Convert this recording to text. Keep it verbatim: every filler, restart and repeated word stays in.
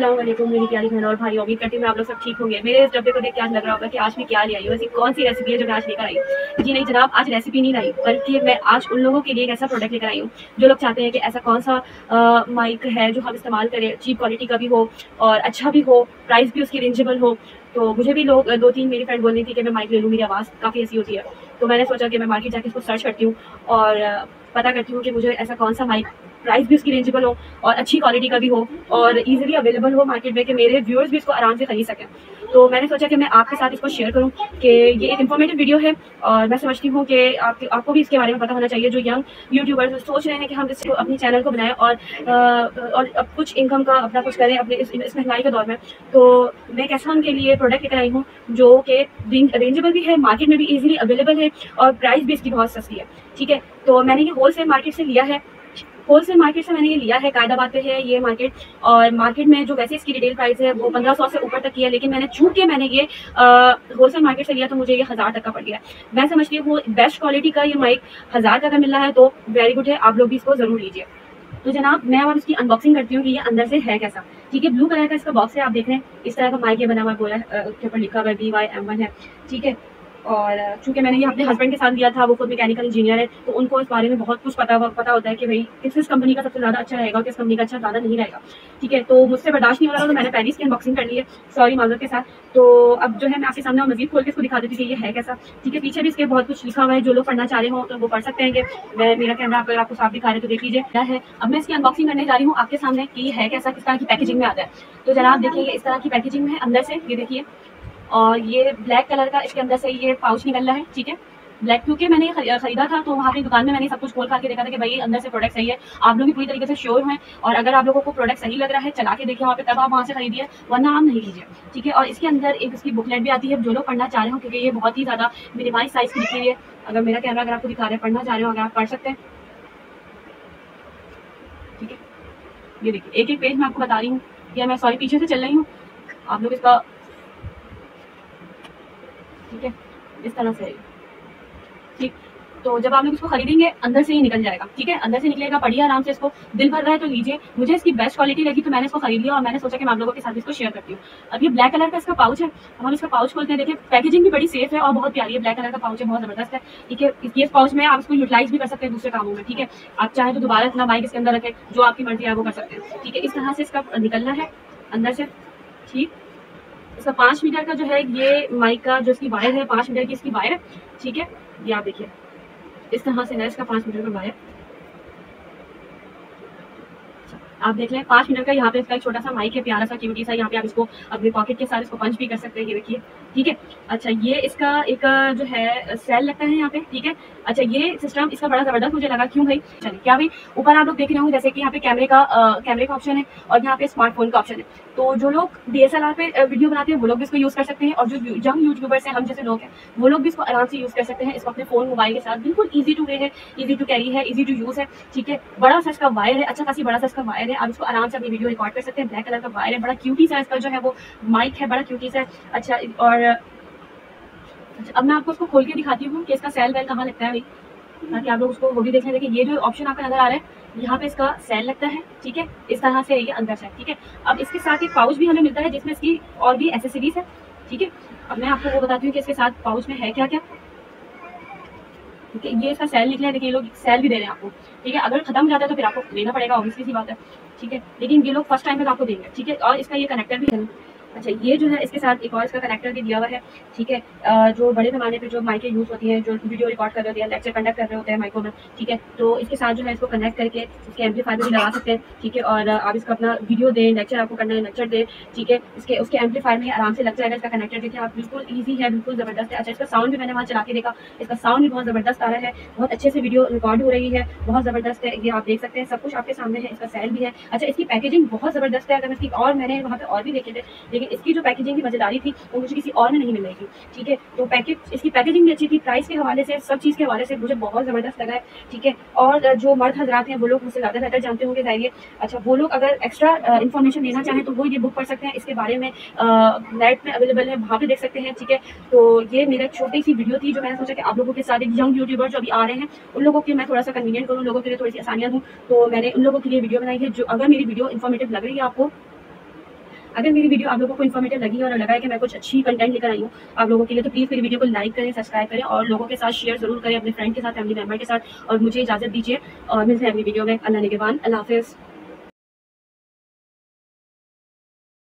अस्सलाम वालेकुम मेरी प्यारी बहन और भाई, उम्मीद करती हूँ आप लोग सब ठीक होंगे। मेरे इस डब्बे को देख के आज लग रहा होगा कि आज मैं क्या ले आई हूँ, ऐसी कौन सी रेसिपी है जो मैं आज लेकर आई हूँ। जी नहीं जनाब, आज रेसिपी नहीं लाई, बल्कि मैं आज उन लोगों के लिए एक ऐसा प्रोडक्ट लेकर आई हूँ जो लोग चाहते हैं कि ऐसा कौन सा माइक है जो हम इस्तेमाल करें, चीप क्वालिटी का भी हो और अच्छा भी हो, प्राइस भी उसकी रेंजेबल हो। तो मुझे भी लोग दो तीन मेरी फ्रेंड बोल रही थी कि मैं माइक ले लूँ, मेरी आवाज़ काफ़ी ऐसी होती है। तो मैंने सोचा कि मैं मार्केट जाके इसको सर्च करती हूँ और पता करती हूँ कि मुझे ऐसा कौन सा माइक, प्राइस भी उसकी रेंजेबल हो और अच्छी क्वालिटी का भी हो और इजीली अवेलेबल हो मार्केट में, कि मेरे व्यूअर्स भी इसको आराम से खरीद सकें। तो मैंने सोचा कि मैं आपके साथ इसको शेयर करूं कि ये एक इन्फॉर्मेटिव वीडियो है और मैं समझती हूँ कि आप, आपको भी इसके बारे में पता होना चाहिए। जो यंग यूट्यूबर्स सोच रहे हैं कि हम इसको अपनी चैनल को बनाएं और और अब कुछ इनकम का अपना कुछ करें अपने इस, इस महंगाई के दौर में, तो मैं कैसा उनके लिए प्रोडक्ट लेकर आई हूँ जो कि रेंजेबल भी है, मार्केट में भी इजीली अवेलेबल है और प्राइस भी इसकी बहुत सस्ती है। ठीक है, तो मैंने ये होलसेल मार्केट से लिया है, होलसेल मार्केट से मैंने ये लिया है। कायदाबाद पे है ये मार्केट और मार्केट में जो वैसे इसकी रिटेल प्राइस है वो पंद्रह सौ से ऊपर तक की है, लेकिन मैंने चूंकि मैंने ये होलसेल मार्केट से लिया तो मुझे ये हज़ार तक का पड़ गया। मैं समझती हूँ बेस्ट क्वालिटी का ये माइक हज़ार का अगर मिल रहा है तो वेरी गुड है, आप लोग भी इसको जरूर लीजिए। तो जनाब मैं अब इसकी अनबॉक्सिंग करती हूँ कि ये अंदर से है कैसा। ठीक है, ब्लू कलर का इसका बॉक्स है, आप देख रहे हैं इस तरह का माइक ये बना हुआ बोला के ऊपर लिखा हुआ है बी वाई एम वन है। ठीक है, और चूंकि मैंने ये अपने हस्बैंड के साथ लिया था, वो खुद मैकेनिकल इंजीनियर है, तो उनको इस बारे में बहुत कुछ पता पता होता है कि भाई किस किस कंपनी का सबसे ज़्यादा अच्छा रहेगा और किस कंपनी का अच्छा ज़्यादा नहीं रहेगा। ठीक है, तो मुझसे बर्दाश्त नहीं हो रहा तो मैंने पहले इसकी अनबॉक्सिंग कर ली है, सॉरी माजरत के साथ। तो अब जो है मैं आपके सामने और मजीद खोल के इसको दिखा देती हूँ कि ये है कैसा। ठीक है, पीछे भी इसके बहुत कुछ लिखा हुआ है, जो लोग पढ़ना चाह रहे हो तो वो पढ़ सकते हैं। कि मैं मेरा कैमरा अगर आपको साफ दिखा रहे तो देख लीजिए क्या है। अब मैं इसकी अनबॉक्सिंग करने जा रही हूँ आपके सामने कि है कैसा, किस तरह की पैकेजिंग में आता है। तो जनाब देखिए इस तरह की पैकेजिंग में है अंदर से, ये देखिए, और ये ब्लैक कलर का इसके अंदर से ये पाउच निकल रहा है। ठीक है, ब्लैक, क्योंकि मैंने खरीदा था तो वहाँ पे दुकान में मैंने सब कुछ खोल खा के देखा था कि भाई अंदर से प्रोडक्ट सही है, आप लोग भी पूरी तरीके से श्योर हैं और अगर आप लोगों को प्रोडक्ट सही लग रहा है चला के देखिए वहाँ पे, तब आप वहाँ से खरीदिए, वरना आप नहीं लीजिए। ठीक है, और इसके अंदर एक इसकी बुकलेट भी आती है जो लोग पढ़ना चाह रहे हो, क्योंकि ये बहुत ही ज़्यादा मिनिमाइज साइज की लिखी हुई है। अगर मेरा कैमरा अगर आपको दिखा रहे हैं, पढ़ना चाह रहे हो अगर आप पढ़ सकते हैं। ठीक है, ये देखिए एक एक पेज मैं आपको बता रही हूँ, या मैं सॉरी पीछे से चल रही हूँ, आप लोग इसका, ठीक है, इस तरह से। ठीक, तो जब आप लोग इसको खरीदेंगे अंदर से ही निकल जाएगा। ठीक है, अंदर से निकलेगा, पढ़िए आराम से, इसको दिल भर रहा है तो लीजिए। मुझे इसकी बेस्ट क्वालिटी लगी तो मैंने इसको खरीद लिया और मैंने सोचा कि मैं आप लोगों के साथ इसको शेयर करती हूँ। अब ये ब्लैक कलर का इसका पाउच है, हम इसका पाउच खोलते हैं। देखिए पैकेजिंग भी बड़ी सेफ है और बहुत प्यारी है, ब्लैक कलर का पाउच है, बहुत जबरदस्त है। ठीक है, इस पाउच में आप इसको यूटिलाइज भी कर सकते हैं दूसरे कामों में। ठीक है, आप चाहे तो दोबारा अपना माइक इसके अंदर रखें, जो आपकी मर्जी है वो कर सकते हैं। ठीक है, इस तरह से इसका निकलना है अंदर से। ठीक, इसका पाँच मीटर का जो है ये माइक का जो इसकी वायर है, पाँच मीटर की इसकी वायर है। ठीक है, ये आप देखिए इस तरह से है इसका पाँच मीटर का वायर, आप देख लें पाँच मीटर का। यहाँ पे इसका एक छोटा सा माइक है, प्यारा सा क्यूटी सा, यहाँ पे आप इसको अपने पॉकेट के साथ इसको पंच भी कर सकते हैं, ये देखिए। ठीक है, अच्छा ये इसका एक जो है सेल लगता है यहाँ पे। ठीक है, अच्छा ये सिस्टम इसका बड़ा जबरदस्त मुझे लगा। क्यों भाई, चलिए क्या भाई, ऊपर आप लोग देख रहे होंगे जैसे कि यहाँ पे कैमरे का कैमरे का ऑप्शन है और यहाँ पे स्मार्टफोन का ऑप्शन है। तो जो लोग डीएसएलआर पे वीडियो बनाते हैं वो लोग भी इसको यूज कर सकते हैं, और जो यंग यूट्यूबर्स हैं, हम जैसे लोग हैं, वो लोग भी इसको आराम से यूज कर सकते हैं। इसको अपने फोन मोबाइल के साथ बिल्कुल ईजी टू वे है, ईजी टू कैरी है, ईजी टू यूज है। ठीक है, बड़ा सा इसका वायर है, अच्छा खासी बड़ा सा इसका वायर है, आप इसको आराम से अपनी वीडियो रिकॉर्ड कर सकते हैं। ब्लैक कलर का वायर है, बड़ा क्यूटी सा इसका जो है वो माइक है, बड़ा क्यूटी सा है। अच्छा, और अब मैं आपको उसको खोल के दिखाती हूँ कि इसका सेल वेल कहाँ लगता है भाई, ताकि आप लोग उसको वो भी देख लें। देखिए ये जो ऑप्शन आपको नजर आ रहा है, यहाँ पे इसका सेल लगता है। ठीक है, इस तरह से ये अंदर से। ठीक है, अब इसके साथ एक पाउच भी हमें मिलता है जिसमें इसकी और भी एसेसरीज है। ठीक है, अब मैं आपको वो बताती हूँ कि इसके साथ पाउच में है क्या क्या। ठीक है, ये इसका सेल निकला है, देखिए ये लोग सेल भी दे रहे हैं आपको। ठीक है, अगर खत्म हो जाता है तो फिर आपको लेना पड़ेगा, ऑब्वियसली सी बात है। ठीक है, लेकिन ये लोग फर्स्ट टाइम पे आपको देंगे। ठीक है, और इसका ये कनेक्टर भी है। अच्छा, ये जो है इसके साथ एक और इसका कनेक्टर भी दिया हुआ है। ठीक है, जो बड़े पैमाने पे जो माइकें यूज़ होती हैं, जो वीडियो रिकॉर्ड कर रहे होते हैं, लेक्चर कंडक्ट कर रहे होते हैं माइकों में। ठीक है, तो इसके साथ जो है इसको कनेक्ट करके इसके एम्पलीफायर भी लगा सकते हैं। ठीक है, और आप इसका अपना वीडियो दें, लेक्चर आपको करना है लेक्चर दें। ठीक है, इसके उसके एम्पलीफायर में आराम से लग जाएगा इसका कनेक्टर। देखिए आप, बिल्कुल ईजी है, बिल्कुल ज़बरदस्त है। अच्छा, इसका साउंड भी मैंने वहाँ चला के देखा, इसका साउंड भी बहुत ज़बरदस्त आ रहा है, बहुत अच्छे से वीडियो रिकॉर्ड हो रही है, बहुत ज़बरदस्त है। ये आप देख सकते हैं, सब कुछ आपके सामने है। इसका सेल भी है। अच्छा, इसकी पैकेजिंग बहुत ज़बरदस्त है। अगर इसकी, और मैंने वहाँ पे और भी देखे थे, लेकिन इसकी जो पैकेजिंग मजेदारी थी वो मुझे किसी और में नहीं मिल रही थी। ठीक है, तो पैकेज इसकी पैकेजिंग भी अच्छी थी, प्राइस के हवाले से, सब चीज़ के हवाले से मुझे बहुत ज़बरदस्त लगा है। ठीक है, और जो मर्द हजरात हैं वो लोग मुझसे ज़्यादा बेहतर जानते होंगे जाहिर। अच्छा, वो लोग अगर एक्स्ट्रा इन्फॉर्मेशन लेना चाहें तो वो ये बुक पढ़ सकते हैं, इसके बारे में नेट में अवेलेबल है, वहाँ पे देख सकते हैं। ठीक है, तो ये मेरा छोटी सी वीडियो थी जो मैंने सोचा कि आप लोगों के साथ, एक यंग यूट्यूबर जो अभी आ रहे हैं उन लोगों के मैं थोड़ा सा कन्वीनियंट करूँ, लोगों के लिए थोड़ी सी आसानियाँ दूँ, तो मैंने उन लोगों के लिए वीडियो बनाई है। जो अगर मेरी वीडियो इन्फॉर्मेटिव लग रही है आपको अगर मेरी वीडियो आप लोगों को इन्फॉर्मेटिव लगी और लगा है कि मैं कुछ अच्छी कंटेंट लेकर आई हूँ आप लोगों के लिए, तो प्लीज़ मेरी वीडियो को लाइक करें, सब्सक्राइब करें और लोगों के साथ शेयर जरूर करें, अपने फ्रेंड के साथ, फैमिली मेम्बर के साथ। और मुझे इजाज़त दीजिए और मिलते हैं अगली वीडियो में। अल्लाह निगहबान, अल्लाह हाफिज़।